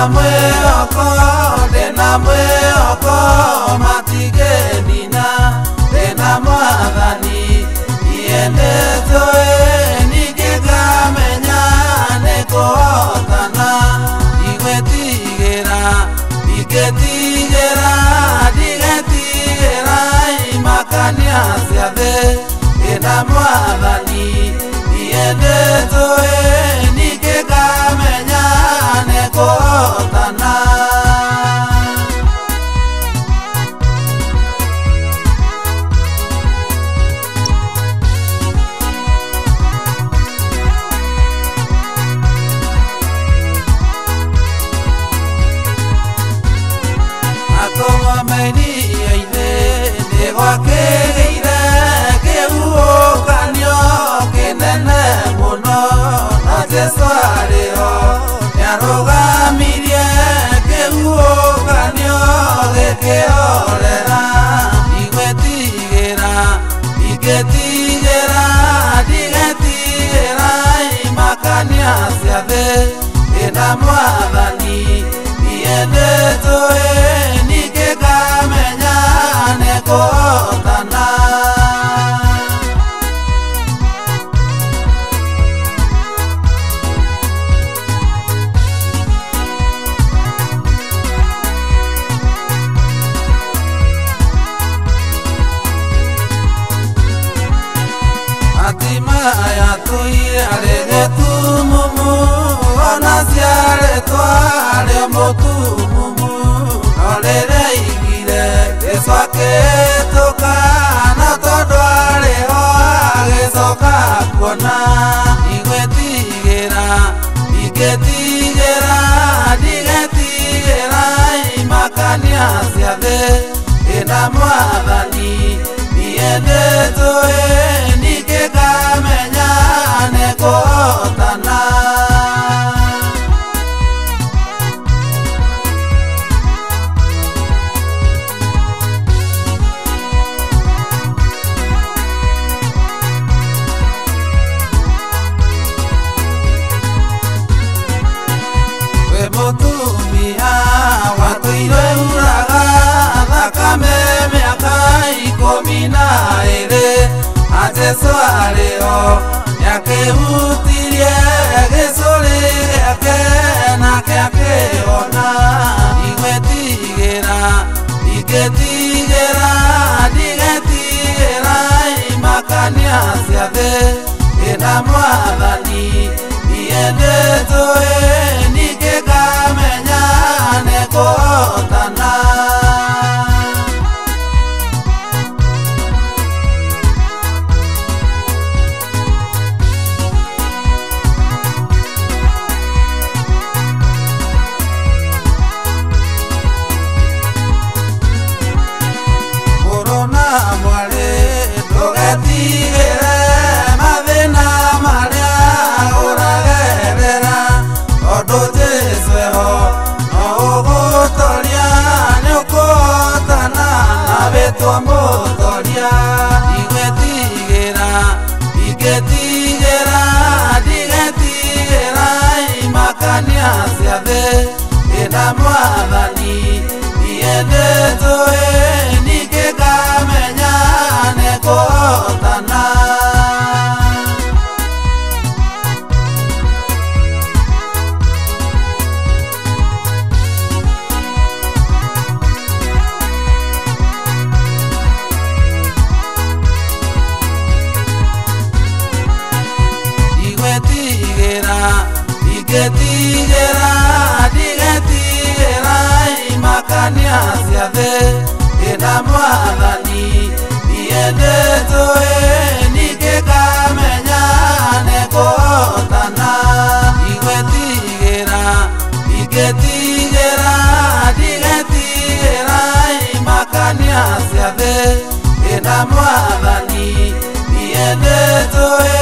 Dena mwehoko matigenina Dena mwathani iendezoe nigekamenya nekuhotana igwetigera digetigera imakania ciathe Dena mwathani iendezoe nigekamenya nekuhotana digetigera imakania ciathe Dena mwathani iendezoe nigekamenya nekuhotana Atimaya tuire tumumu ona ciare tware mutumumu Olere igire gĩcoke tukana tondu ariho agĩcoka kuona igwetigera digetigera imakania ciathe Dena mwathani iendezoe nigekamenya nekuhotana we mutumia watuire uraga thakame miaka 12 Jesu ariho yakehutirie gĩcũrĩ gĩake nake akĩhona digetigera imakania ciathe Dena mwathani iendezoe nigekamenya nekuhotana Twamutoria digetigera imakania ciathe Dena mwathani iendezoe nigekamenya nekuhotana digetigera imakania ciathe Dena mwathani iendezoe nigekamenya nekuhotana digetigera imakania ciathe Dena mwathani iendezoe